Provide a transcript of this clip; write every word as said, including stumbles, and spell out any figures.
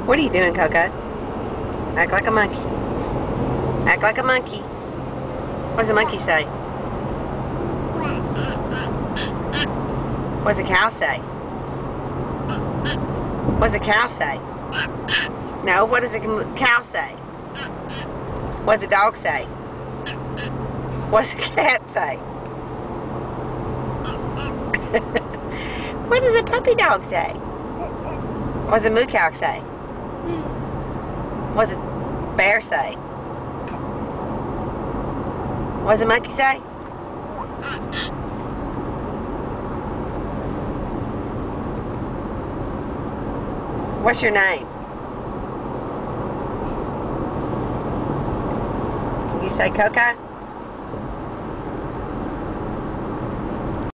What are you doing, Coco? Act like a monkey. Act like a monkey. What does a monkey say? What does a cow say? What does a cow say? No, what does a cow say? What does a dog say? What does a cat say? What does a puppy dog say? What does a moo cow say? What does a bear say? What does a monkey say? What's your name? You say Coco?